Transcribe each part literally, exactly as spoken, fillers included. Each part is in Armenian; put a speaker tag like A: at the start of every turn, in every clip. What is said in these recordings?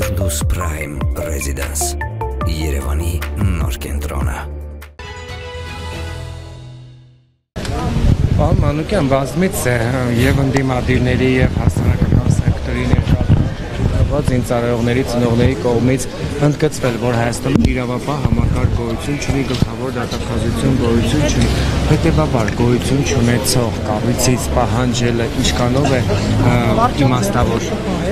A: Firdus Prime Residence, Երևանի նոր կենտրոնը։
B: Պարոն Մանուկյան, բազմից է եւ ընդդիմադիրների եւ հասարակական սեկտորի ներկայացված ինձարողների ծնողների կողմից ընդգծվել, որ Հայաստանում իրավապահ համակարգ գոյություն չունի, գլխավոր դատախազություն գոյություն չունի, հետեւաբար գոյություն չունեցող կառույցից պահանջելը ինչքանով է իմաստավոր։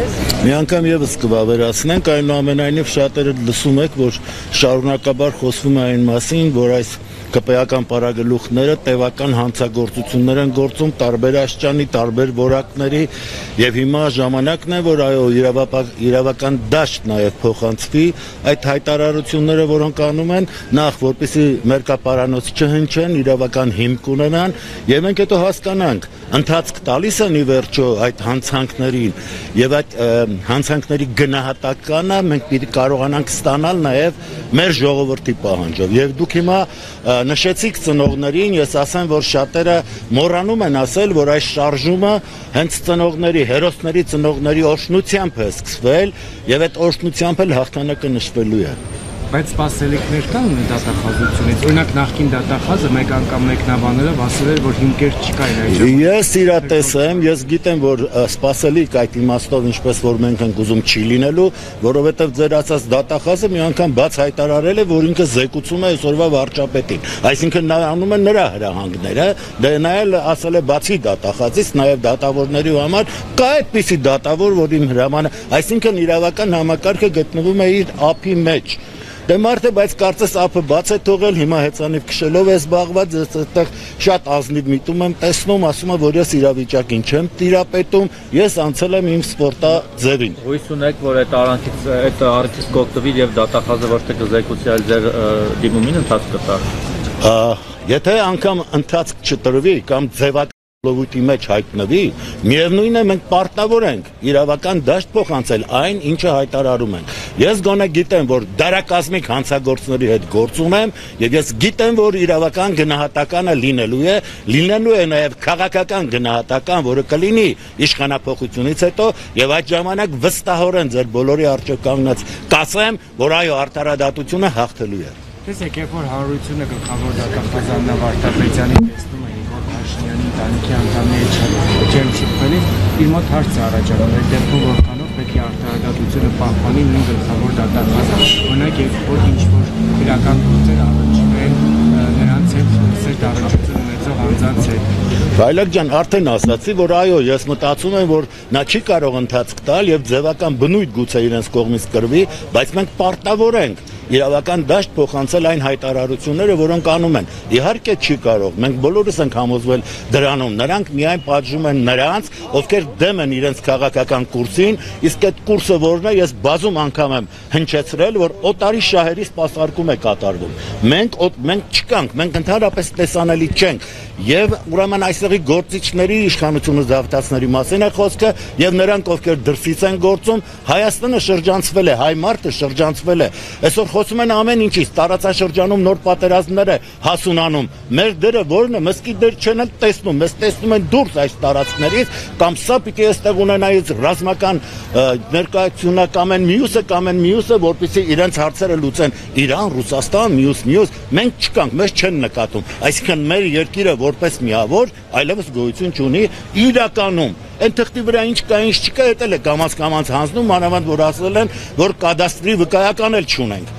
C: Մի անգամ եւս կվավերացնենք, այնուամենայնիվ շատերը լսում եք, որ շարունակաբար խոսվում է այն մասին, որ այս կպեական պարագլուխները տևական հանցագործություններ են գործում տարբեր աստիճանի, տարբեր որակների եւ հիմա ժամանակն է, որ այո, իրավական դաշտ նաեւ փոխանցվի այդ հայտարարությունները, որոնք անում են, նախ որպեսզի մերկապարանոց չհնչեն, իրավական հիմք ունենան եւ մենք հետո հասկանանք, ընթացք տալիս են ի վերջո այդ հանցանքներին եւ այդ հանցանքների գնահատականը մենք պիտի կարողանանք ստանալ նաեւ մեր ժողովրդի պահանջով եւ դուք հիմա նշեցիք ծնողներին, ես ասեմ, որ շատերը մոռանում են ասել, որ այս շարժումը հենց ծնողների, հերոսների ծնողների օրհնությամբ է սկսվել եւ այդ օրհնությամբ էլ հաղթանակը նշվելու է։
B: Բայց սպասելիքներ կան դատախազությունից։ Օրինակ նախկին դատախազը մեկ անգամ մեկնաբանելով ասել էր, որ հիմքեր չկային այդ ժամանակ։
C: Ես իրատես եմ, ես գիտեմ, որ սպասելիք այդ իմաստով, ինչպես որ մենք ենք ուզում, չի լինելու, որովհետև ձեր ասած դատախազը մի անգամ բաց հայտարարել է, որ ինքը զեկուցում է այսօրվա վարչապետին։ Այսինքն նա անում է նրա հրահանգները, դե նա էլ ասել է բացի դատախազից, նաև դատավորների համար կա այդպիսի դատավոր, որ իմ հրամանը, այսինքն իրավական համակարգը գտնվում է իր ափի մեջ։ Դե մարդը, բայց կարծես ափը բաց է թողել, հիմա հեծանիվ քշելով է զբաղված, ես այդտեղ շատ ազնիվ միտում եմ տեսնում, ասում եմ, որ ես իրավիճակին չեմ տիրապետում, ես անցել եմ իմ սպորտաձևին։
D: Հույս ունեք, որ այդ առանցից այդ առիթից կօգտվի եւ դատախազը ոչ թե կզեկուցի, այլ ձեր դիմումին ընթացք կտա։
C: Եթե անգամ ընթացք չտրվի կամ ձևակ լովուտի մեջ հայտնվի, միևնույն է մենք պարտավոր ենք իրավական դաշտ փոխանցել այն, ինչը հայտարարում են։ Ես գոնե գիտեմ, որ դարակազմիկ հանցագործների հետ գործում եմ, եւ ես գիտեմ, որ իրավական գնահատականը լինելու է, լինելու է նաեւ քաղաքական գնահատական, որը կլինի իշխանապողությունից հետո, եւ այդ ժամանակ վստահորեն ձեր բոլորի առջև կանգնած կասեմ, որ այո, արդարադատությունը հաղթելու է։
B: Տեսեք, երբ որ հարություն է գլխավոր դատախազ Աննա Վարդապետյանի տեսնում է Իգոր Փաշինյանի ընտանիքի անդամների չեմ շփվելիս, իր մոտ հարց է առաջանում, այդ դեպքում որքանով պետք է արդարադատությունը պահպանի նույն գլխավոր դատախազը։ Օրինակ, երբ որ ինչ-որ իրական գործեր առաջին նրանց հետ սերտ առնչություն ունեցող անձանց հետ։
C: Բայլակ ջան, արդեն ասացի, որ այո, ես մտածում եմ, որ նա չի կարող ընթացք տալ եւ ձևական բնույթ գուցե իրենց կողմից կրվի, բայց մենք պարտավոր ենք իրավական դաշտ փոխանցել այն հայտարարությունները, որոնք անում են։ Իհարկե չի կարող, մենք բոլորս ենք համոզվել դրանում, նրանք միայն պատժում են նրանց, ովքեր դեմ են իրենց քաղաքական կուրսին, իսկ այդ կուրսը որն է, ես բազում անգամ եմ հնչեցրել, որ օտարի շահերի սպասարկում է կատարվում։ Մենք մենք չկանք, մենք ընդհանրապես տեսանելի չենք։ Եվ ուրեմն այստեղի գործիչների իշխանությունը զավթացների մասին է խոսքը եւ նրանք ովքեր դրսից են գործում, Հայաստանը շրջանցվել է, հայ մարդը շրջանցվել է։ Այսօր խոսում են ամեն ինչից, տարածաշրջանում նոր պատերազմներ է հասունանում։ Մեր դերը որն է, մսկի դեր չեն տեսնում, մեզ տեսնում են դուրս այս տարածքներից, կամ սա պիտի այստեղ ունենայից ռազմական ներկայությունը կամ են մյուսը կամ են մյուսը, որպեսզի իրենց հարցերը լուծեն։ Իրան, Ռուսաստան, մյուս մյուս, մենք չկանք, մեզ չեն նկատում։ Այսինքն մեր երկիրը որպես միավոր այլևս գոյություն չունի իրականում։ Այն թղթի վրա ինչ կա, ինչ չկա, դա էլ է կամաց-կամաց հանձնում, մանավանդ որ ասել են, որ կադաստրի վկայական էլ չունենք։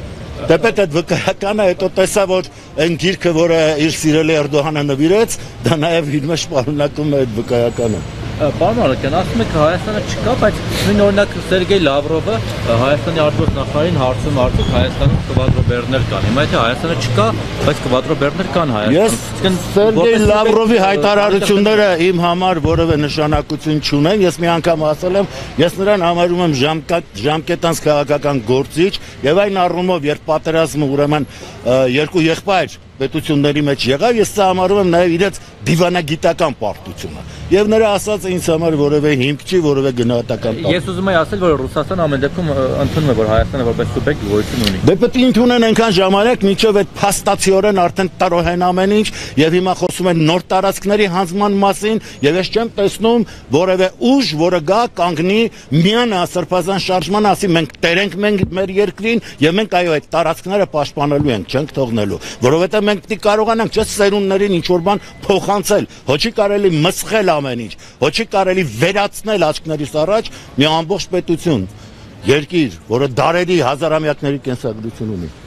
C: Դեպետ այդ վկայականը հետո տեսա, որ այն գիրքը, որը իր սիրելի Էրդողանը նվիրեց, դա նաև իր մեջ պարունակում է այդ վկայականը։
D: Պարոն Մանուկյան, ասում եք Հայաստանը չկա, բայց նույն օրինակ Սերգեյ Լավրովը Հայաստանի արտգործնախարարին հարցում արդյոք Հայաստանում կվադրոբեռներ կան։ Հիմա եթե Հայաստանը չկա, բայց կվադրոբեռներ կան Հայաստանում։
C: Ես Սերգեյ Լավրովի հայտարարությունները իմ համար որևէ նշանակություն չունեն։ Ես մի անգամ ասել եմ, ես նրան համարում եմ ժամկետանց քաղաքական գործիչ եւ այն առումով, երբ պատերազմը ուրեմն երկու եղբայր պետությունների մեջ եղավ, ես սա համարում եմ նաև իրենց դիվանագիտական պարտությունը։ Եվ նրա ասածը ինձ համար որևէ հիմք չի, որևէ գնահատական տակ։
D: Ես ուզում եմ ասել, որ Ռուսաստանը ամեն դեպքում ընդունում է, որ Հայաստանը որպես սուբյեկտ գոյություն ունի։
C: Դե պետք է ընդունեն այնքան ժամանակ, մինչև այդ փաստացիորեն արդեն տարօրեն ամեն ինչ, եւ հիմա խոսում են նոր տարածքների հանձնման մասին, եւ ես չեմ տեսնում որևէ ուժ, որը գա կանգնի միանա սրբազան շարժման, ասի մենք տերենք մենք մեր երկրին եւ մենք այո այդ տարածքները պաշտպանելու ենք, չենք թողնելու, որովհետեւ մենք պիտի կարողանանք չէ սերունդներին ինչ որ բան փոխանցել, ոչ չի կարելի մսխել ամեն ինչ, ոչ չի կարելի վերացնել աչքներիս առաջ մի ամբողջ պետություն, երկիր, որը դարերի հազարամյակների կենսագրություն ունի։